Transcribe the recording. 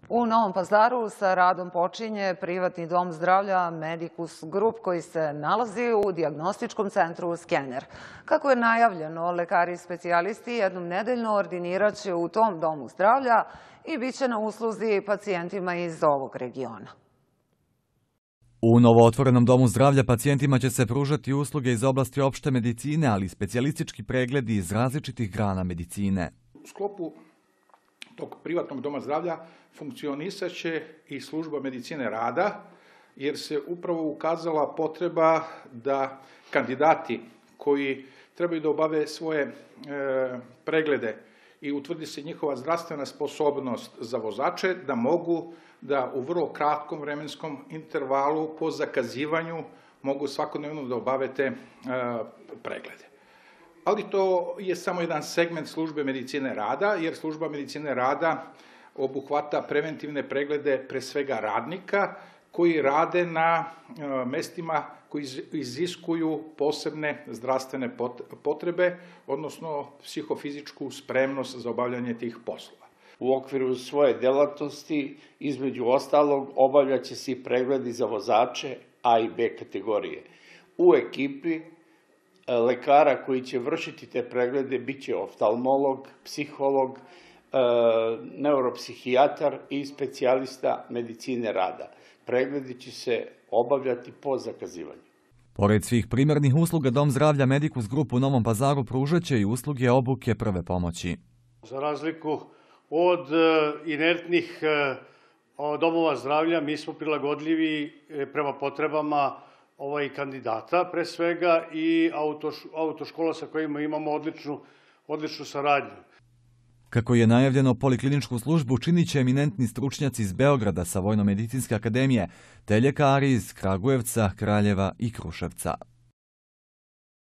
U Novom Pazaru sa radom počinje privatni dom zdravlja Medicus Group koji se nalazi u dijagnostičkom centru Skener. Kako je najavljeno, lekari i specijalisti jednom nedeljno ordiniraće u tom domu zdravlja i bit će na usluzi pacijentima iz ovog regiona. U novootvorenom domu zdravlja pacijentima će se pružati usluge iz oblasti opšte medicine, ali i specijalistički pregledi iz različitih grana medicine. U sklopu tog privatnog doma zdravlja funkcionisaće i služba medicine rada, jer se upravo ukazala potreba da kandidati koji trebaju da obave svoje preglede i utvrdi se njihova zdravstvena sposobnost za vozače, da mogu da u vrlo kratkom vremenskom intervalu po zakazivanju mogu svakodnevno da obave te preglede. Ali to je samo jedan segment službe medicine rada, jer služba medicine rada obuhvata preventivne preglede pre svega radnika koji rade na mestima koji iziskuju posebne zdravstvene potrebe, odnosno psihofizičku spremnost za obavljanje tih poslova. U okviru svoje delatnosti, između ostalog, obavljaće se i pregledi za vozače A i B kategorije. U ekipi lekara koji će vršiti te preglede biće oftalmolog, psiholog, neuropsihijatar i specijalista medicine rada. Pregledi će se obavljati po zakazivanju. Pored svih primarnih usluga, Dom zdravlja Medicus Group u Novom Pazaru pružaće i usluge obuke prve pomoći. Za razliku od inertnih domova zdravlja, mi smo prilagodljivi prema potrebama kandidata, pre svega i autoškola sa kojima imamo odličnu saradnju. Kako je najavljeno, polikliničku službu činit će eminentni stručnjaci iz Beograda sa Vojno-medicinske akademije, te ljekari iz Kragujevca, Kraljeva i Kruševca.